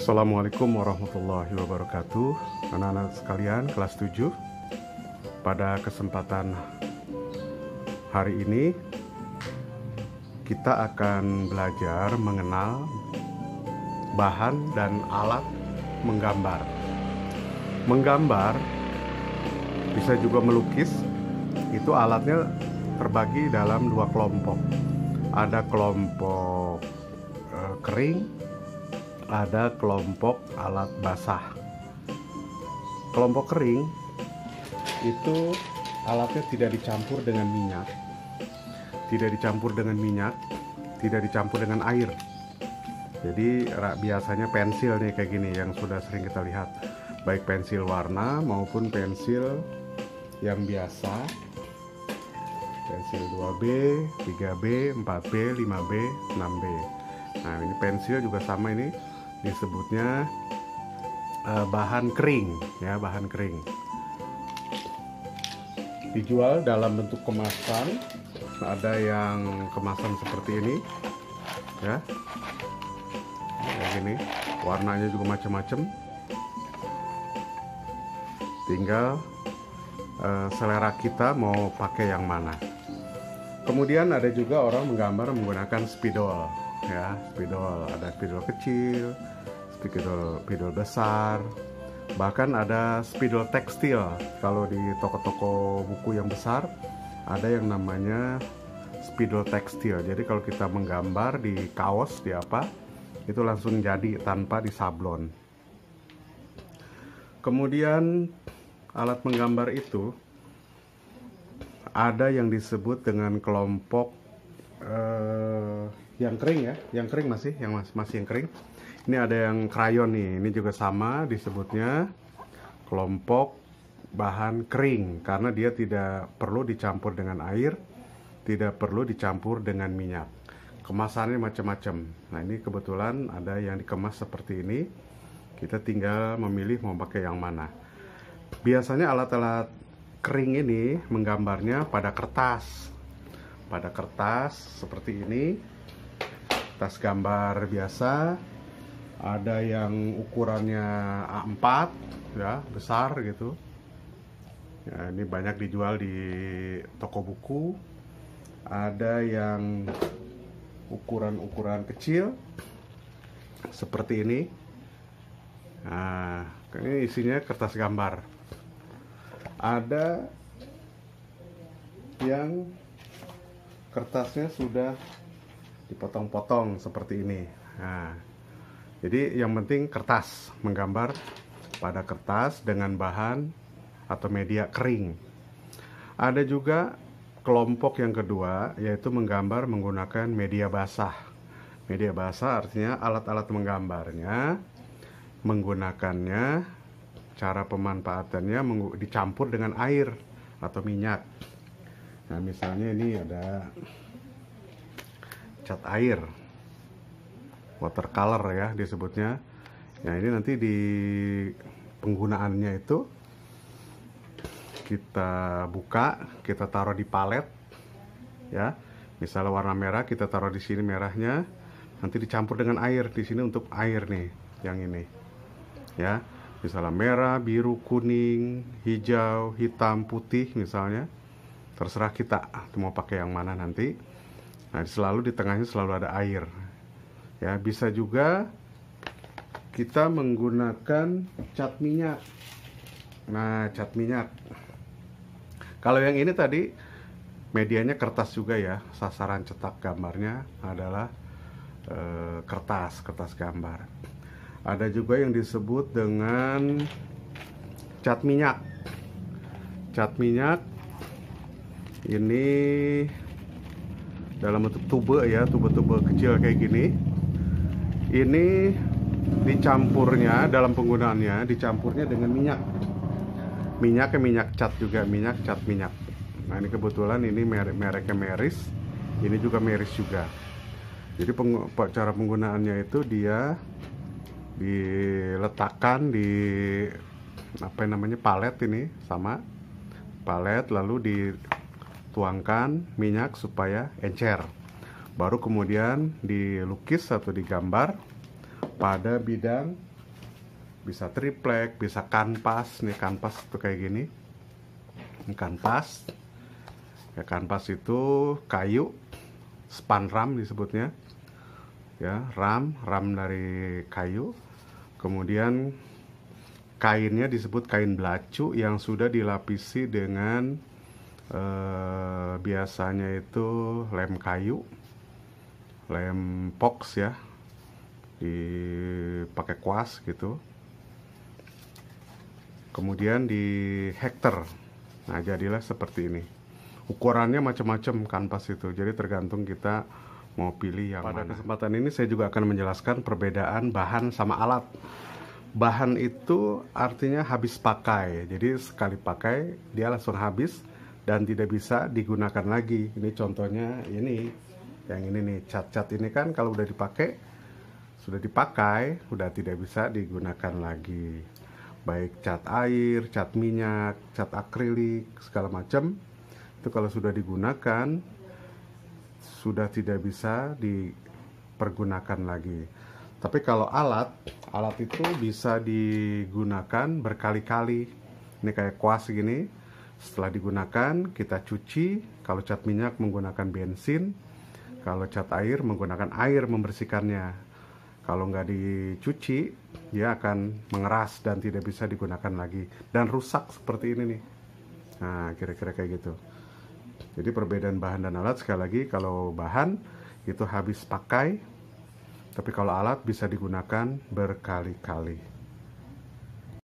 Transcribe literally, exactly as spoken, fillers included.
Assalamualaikum warahmatullahi wabarakatuh. Anak-anak sekalian kelas tujuh, pada kesempatan hari ini kita akan belajar mengenal bahan dan alat menggambar. Menggambar bisa juga melukis. Itu alatnya terbagi dalam dua kelompok. Ada kelompok eh, kering, ada kelompok alat basah. Kelompok kering itu alatnya tidak dicampur dengan minyak, tidak dicampur dengan minyak, tidak dicampur dengan air. Jadi biasanya pensil nih kayak gini yang sudah sering kita lihat, baik pensil warna maupun pensil yang biasa, pensil dua B, tiga B, empat B, lima B, enam B. Nah, ini pensil juga sama, ini disebutnya uh, bahan kering ya, bahan kering. Dijual dalam bentuk kemasan, ada yang kemasan seperti ini ya, kayak gini, warnanya juga macam-macam. Tinggal uh, selera kita mau pakai yang mana. Kemudian ada juga orang menggambar menggunakan spidol ya, spidol, ada spidol kecil, spidol, spidol besar, bahkan ada spidol tekstil. Kalau di toko-toko buku yang besar ada yang namanya spidol tekstil. Jadi kalau kita menggambar di kaos, di apa, itu langsung jadi tanpa disablon. Kemudian alat menggambar itu ada yang disebut dengan kelompok eh, yang kering ya, yang kering masih, yang masih, masih yang kering. Ini ada yang krayon nih, ini juga sama disebutnya kelompok bahan kering karena dia tidak perlu dicampur dengan air, tidak perlu dicampur dengan minyak. Kemasannya macam-macam. Nah, ini kebetulan ada yang dikemas seperti ini. Kita tinggal memilih mau pakai yang mana. Biasanya alat-alat kering ini menggambarnya pada kertas. Pada kertas seperti ini. Kertas gambar biasa, ada yang ukurannya A empat ya, besar gitu ya, ini banyak dijual di toko buku. Ada yang ukuran-ukuran kecil seperti ini. Nah, ini isinya kertas gambar. Ada yang kertasnya sudah dipotong-potong seperti ini. Nah, jadi yang penting kertas, menggambar pada kertas dengan bahan atau media kering. Ada juga kelompok yang kedua, yaitu menggambar menggunakan media basah. Media basah artinya alat-alat menggambarnya, menggunakannya, cara pemanfaatannya dicampur dengan air atau minyak. Nah, misalnya ini ada cat air, watercolor ya disebutnya. Nah, ini nanti di penggunaannya itu kita buka, kita taruh di palet ya. Misalnya warna merah, kita taruh di sini merahnya, nanti dicampur dengan air di sini untuk air nih, yang ini ya. Misalnya merah, biru, kuning, hijau, hitam, putih misalnya, terserah kita mau pakai yang mana nanti. Nah, selalu di tengahnya selalu ada air ya. Bisa juga kita menggunakan cat minyak. Nah, cat minyak, kalau yang ini tadi medianya kertas juga ya, sasaran cetak gambarnya adalah eh, kertas, kertas gambar. Ada juga yang disebut dengan cat minyak. Cat minyak ini dalam bentuk tube ya, tube-tube kecil kayak gini. Ini dicampurnya, dalam penggunaannya dicampurnya dengan minyak. Minyaknya minyak cat juga, minyak cat minyak. Nah, ini kebetulan ini merek mereknya Meris. Ini juga Meris juga. Jadi peng, cara penggunaannya itu dia diletakkan di apa namanya, palet ini, sama palet, lalu di tuangkan minyak supaya encer. Baru kemudian dilukis atau digambar pada bidang bisa triplek, bisa kanvas. Nih kanvas itu kayak gini. Ini kanvas. Ya, kanvas itu kayu, span ram disebutnya. Ya, ram, ram dari kayu. Kemudian kainnya disebut kain belacu yang sudah dilapisi dengan eh, biasanya itu lem kayu, lem pox ya, dipakai kuas gitu. Kemudian di hektar. Nah, jadilah seperti ini. Ukurannya macam-macam kanvas itu. Jadi tergantung kita mau pilih yang Pada mana. Kesempatan ini saya juga akan menjelaskan perbedaan bahan sama alat. Bahan itu artinya habis pakai. Jadi sekali pakai dia langsung habis dan tidak bisa digunakan lagi. Ini contohnya ini. Yang ini nih, cat-cat ini kan kalau udah dipakai, sudah dipakai, udah tidak bisa digunakan lagi. Baik cat air, cat minyak, cat akrilik, segala macam itu kalau sudah digunakan sudah tidak bisa dipergunakan lagi. Tapi kalau alat, alat itu bisa digunakan berkali-kali. Ini kayak kuas gini. Setelah digunakan kita cuci. Kalau cat minyak menggunakan bensin, kalau cat air menggunakan air membersihkannya. Kalau nggak dicuci, dia akan mengeras dan tidak bisa digunakan lagi. Dan rusak seperti ini nih. Nah, kira-kira kayak gitu. Jadi perbedaan bahan dan alat, sekali lagi, kalau bahan itu habis pakai, tapi kalau alat bisa digunakan berkali-kali.